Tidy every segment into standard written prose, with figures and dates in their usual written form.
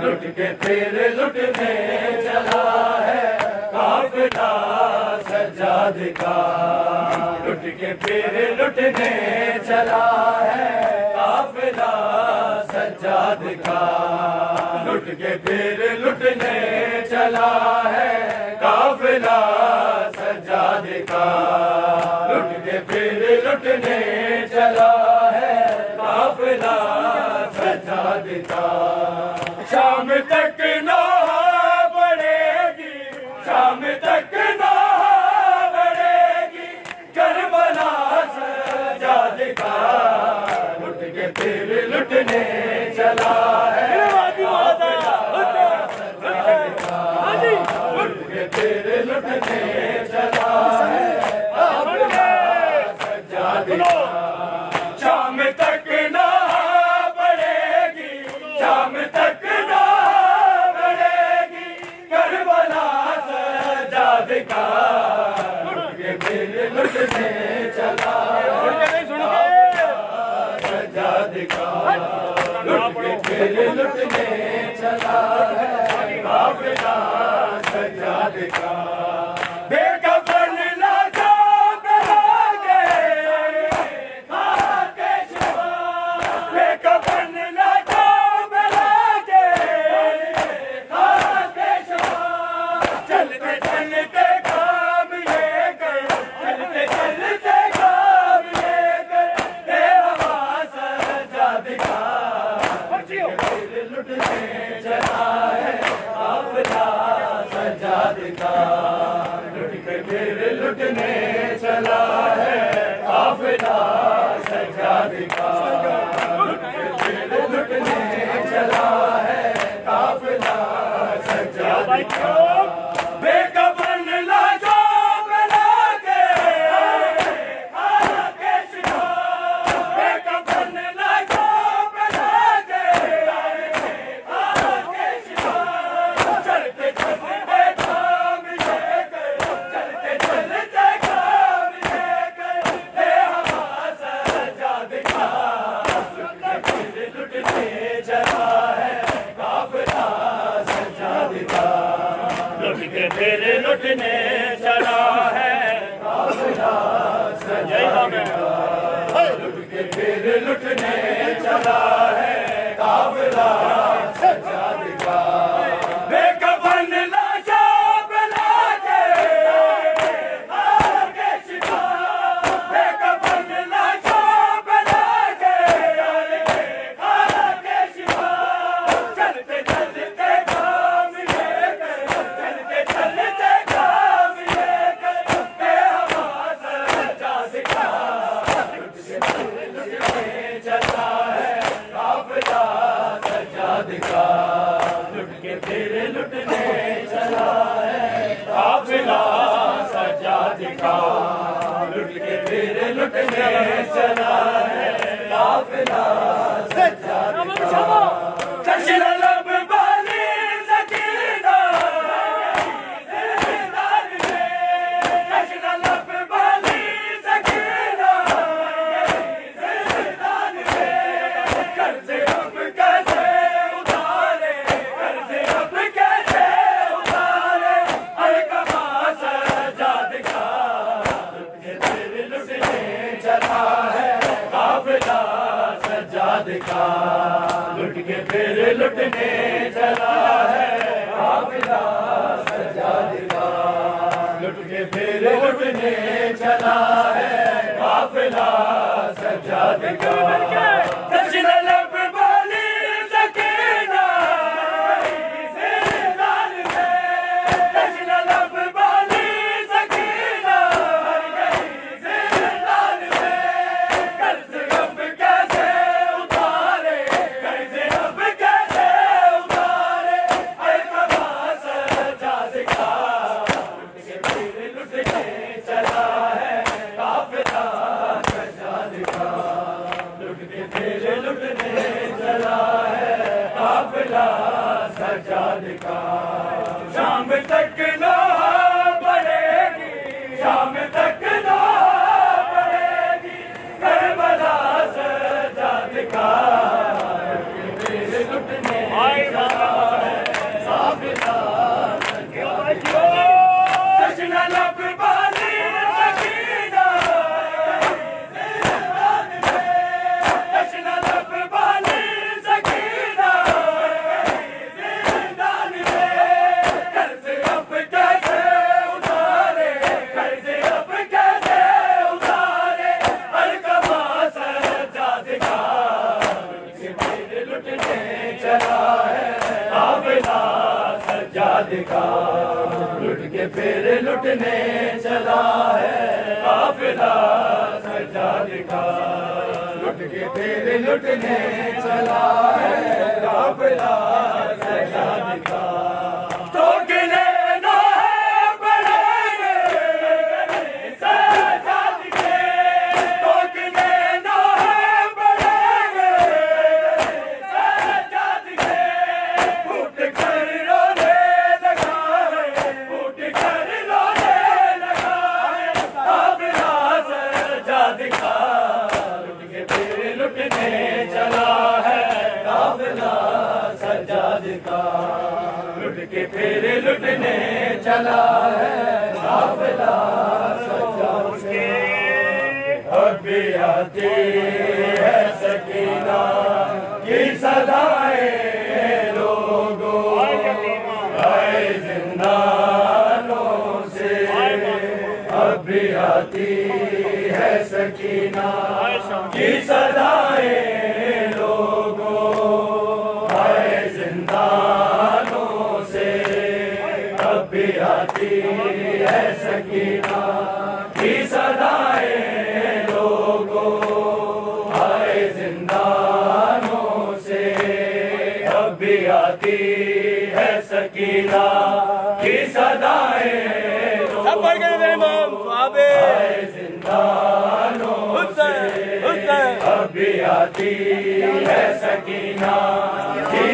लुट के फिर लुटने चला है काफिला सज्जाद का। लुट के फिर लुटने चला है काफिला सज्जाद का। लुट के फिर लुटने चला है काफिला सज्जाद का। लुट के फिर लुटने चला है काफिला सज्जाद का। शाम तक नौहा बढ़ेगी, शाम तक नौहा बढ़ेगी करबला सज्जाद का। लुट के फिर लुटने चला है काफिला सज्जाद का। लुट के फिर लुटने चला है काफिला सज्जाद का। शाम तक नौहा बढ़ेगी, शाम तक नौहा बढ़ेगी करबला सज्जाद का। लुट के फिर लुटने चला सज्जाद का। लुट के फिर लुटने चला है काफिला सज्जाद का। बेकफन लाशा बना के खाके शिवा, बेकफन लाशा बना के खाके शिवा। चलते चलते काम ये कर, चलते चलते काम ये कर हे हवा सज्जाद का। फिर लुटने चला है काफिला सज्जाद का। लुट के फिर लुटने चला है काफिला सज्जाद का। लुट के फिर लुटने चला है काफिला सज्जाद का। बेकफन लाशा बना के खाके शिवा, बेकफन लाशा बना के खाके शिवा। चलते चलते काम ये कर, चलते चलते काम ये कर हे हवा सज्जाद का। फिर लुटने चला है काफिला सज्जाद का। लुट के फिर लुटने चला है काफिला सज्जाद का। लुट के फिर लुटने चला है काफिला सज्जाद का। बेकफन लाशा बना के खाके शिवा, बेकफन लाशा बना के खाके शिवा। चलते चलते काम ये कर, चलते चलते काम ये कर हे हवा सज्जाद का। लुट के फिर लुटने चला है काफिला सज्जाद का। लुट के फिर लुटने चला है काफिला सज्जाद का। लुट के फिर लुटने चला है काफिला सज्जाद का। चश्मा लब वाली सकीना जिंदान में, चश्मा लब वाली सकीना जिंदान में। कर्ज़े अब कैसे उतारे, कर्ज़े अब कैसे उतारे अलकमा सज्जाद का। लुट के फिर लुटने चला है काफिला सज्जाद का। लुट के फिर लुटने चला है काफिला सज्जाद का। लुट के फिर लुटने चला है काफिला सज्जाद का। तश्ना लब वाली सकीना जिंदान में, तश्ना लब वाली सकीना जिंदान में। कर्ज़े अब कैसे उतारे, कर्ज़े अब कैसे उतारे अलकमा सज्जाद का। लुट के फिर लुटने चला है काफिला सज्जाद का। लुट के फिर लुटने चला है काफिला सज्जाद का। शाम तक नौहा बढ़ेगी, शाम तक नौहा बढ़ेगी करबला सज्जाद का। लुट के फिर लुटने चला दिखा, लुट के फिर लुटने चला है काफिला सजा दिखा, लुट के फिर लुटने चला है काफिला सजा दिखा। तो गिले ना है बढ़ेंगे सजा दिखे, तो गिले ना है बढ़ेंगे सजा दिखे, फूट कर रोने लगा है, फूट कर रोने लगा है काफिला सजा दिखा, लुट के फिर लुटने चला है काफिला सजा दिखा, लुट के फिर लुटने चला है काफिला सजा दिखा। अब भी आती है सकीना की सदाएं लोगों, आए जिंदानों से, अब भी आती है सकीना की सदाएं लोगों, आए जिंदानों से, अब भी आती है सकीना की सदाएं लोगों, आए जिंदानों से, अब भी आती है सकीना की सदाएं लोगों, आए जिंदानों से, अब भी आती है सकीना की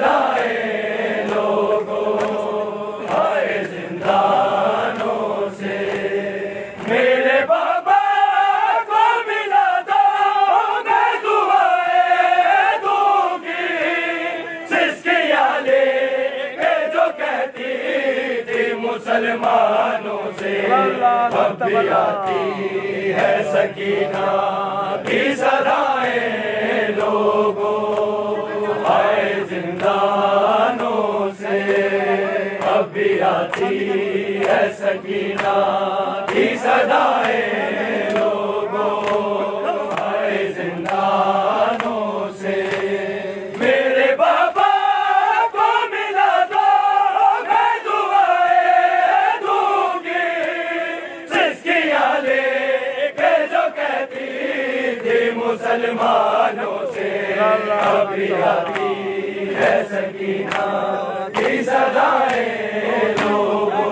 सदाएं लोगों, आए जिंदानों से। मेरे बाबा को मिला दो मैं दुआएं दूंगी, सिस्कियां लेके जो कहती थी मुसलमानों से, अब भी आती है सकीना की सदाएं लोगों, आए जिंदानों से, अब भी आती है सकीना की सदाएं लोगों, आए जिंदानों से। मेरे बाबा को मिला दो मैं दुआएं दूंगी, सिस्कियां लेके जो कहती थी मुसलमानों से, अब भी आती है सकीना की सदाएं लोगों,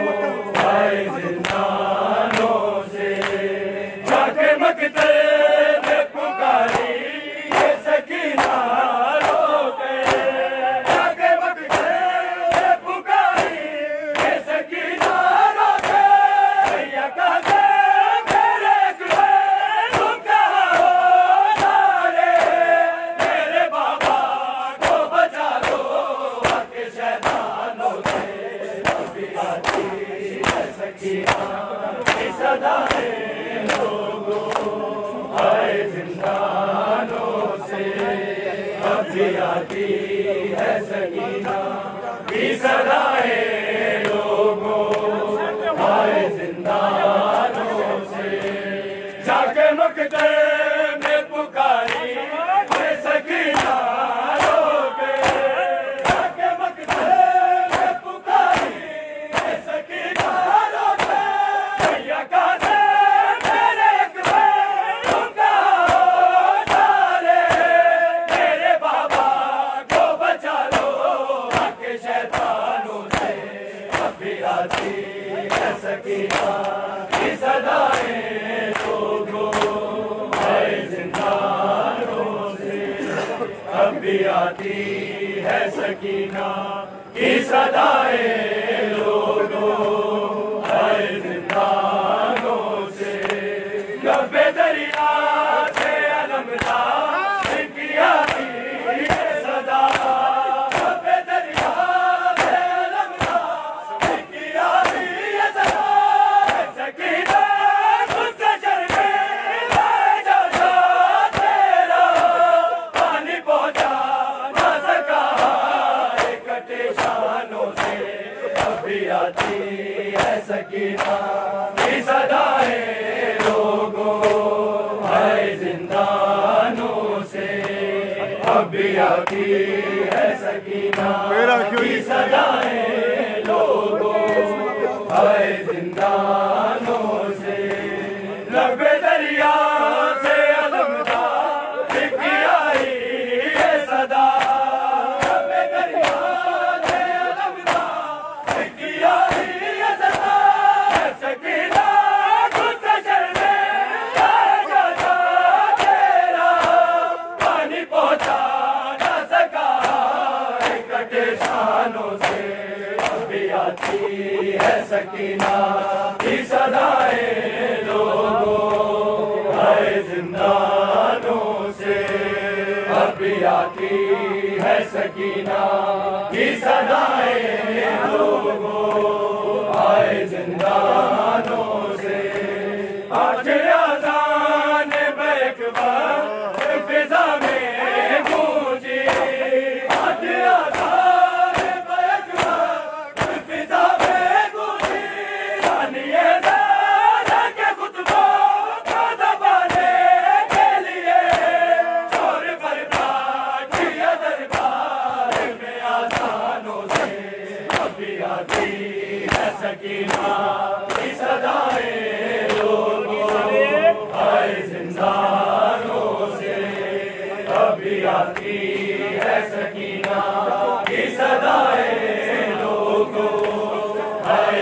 आए जिंदानों से। जाके मकते में पुकारी ये सकीना रोके, जाके मकते में पुकारी ये सकीना रोके, भैया कहते मेरे कुए तुम कहाँ हो सारे, मेरे बाबा को बचा लो आके शैतानों से, अभी आती है सकीना की सदाएं लोगों, आए जिंदानों से, अभी आती है सकीना की सदाएं लोगों, आए जिंदानों से। जाके मकते में पुकारी ये सकीना रोके, जाके मकते में पुकारी ये सकीना रोके, भैया कहते मेरे कुए तुम कहाँ हो सारे, मेरे बाबा को बचा लो आके शैतानों से, अभी आती है सकीना की सदाएं लोगों, आए जिंदानों से, अभी आती है सकीना की सदाएं लोगों, आए जिंदानों से। लबे दरिया से अलमदार इनकी आती है सदा, लबे दरिया से अलमदार इनकी आती है सदा, सकीना तुझसे शर्मे मैं जाता तेरा, पानी पहुंचा ना सका कटे शानों से, अभी आती है सकीना की सदाएं लोगों, आए जिंदानों से, अभी आती है सकीना की सदाएं आए जिंदानों से, लबे दरिया से अलमदा की आई ये सदा, लबे दरिया से अलमदा की आई ये सदा, सकीना खुद से शर्मे जाता तेरा, पानी पहुंचा न सका कटे शानों से, अभी आती है सकीना की सदाएं लोगों, आए जिंदानों से, अभी आती है सकीना की सदाएं लोगों, आए जिंदानों से। आज आज़ान बेकबार फिजा में गूंजी, आज आज़ान बेकबार फिजा में गूंजी, जानिए ज़रा के खुतबा को दबाने के लिए, चोर बर्बाद किया दरबार में आज़ानों से, अभी आती है सकीना की सदाएं लोगों, आए जिंदानों से, अभी आती है सकीना की सदाएं लोगों, आए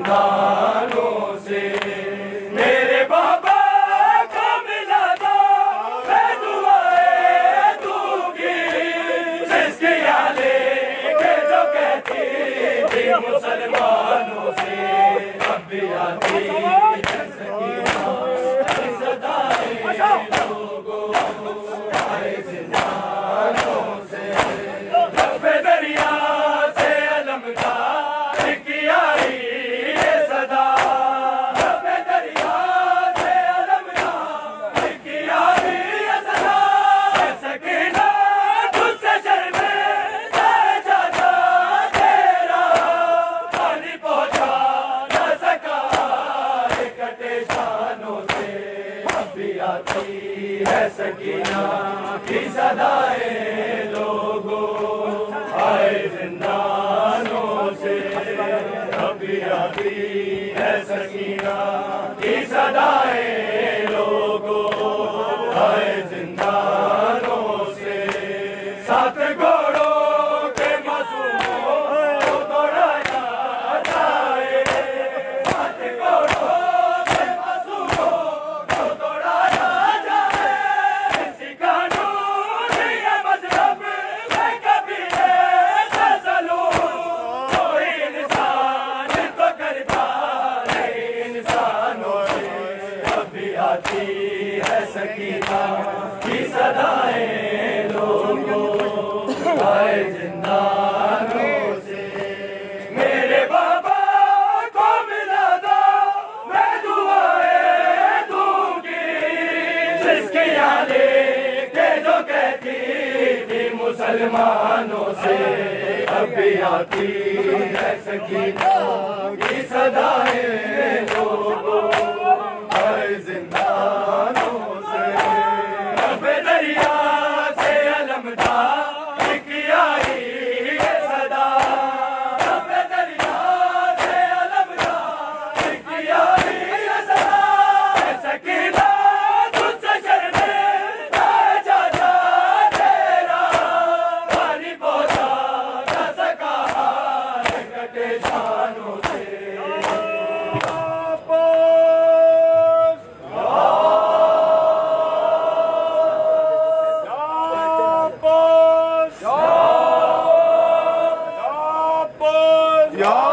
जिंदानों से। मेरे बाबा को मिला दो मैं दुआएं दूंगी, जिसकी आले के जो कहती थी मुसलमानों से, अभी आती है सकीना की सदाएं लोगों, आए जिंदानों से, लबे दरिया से अलमदा की आई ये सदा, लबे दरिया से अलमदा की आई ये सदा, सकीना खुद से शर्मे जाता तेरा, पानी पहुंचा न सका कटे शानों से, अभी आती है सकीना की सदाएं लोगों, आए जिंदानों से, अभी आती है सकीना की सदाएं लोगों, आए जिंदानों से। सात घोड़ों के मासूमों को दौड़ाया जाए, सात घोड़ों के मासूमों को दौड़ाया जाए, इसी कानून या मजहब में कभी ऐसा सलूक कोई इंसान तो करता नहीं इंसानों से, अभी आती है सकीना की सदाएं लोगों, आए जिंदानों से। मेरे बाबा को मिला दो मैं दुआएं दूंगी, जिसकी आले के जो कहती थी मुसलमानों से, अभी आती है सकीना की सदाएं लोगों, आए जिंदानों से, लबे दरिया से अलमदा की आई ये सदा, लबे दरिया से अलमदा की आई ये सदा, सकीना खुद से शर्मे जाता तेरा, पानी पहुंचा न सका कटे शानों से। या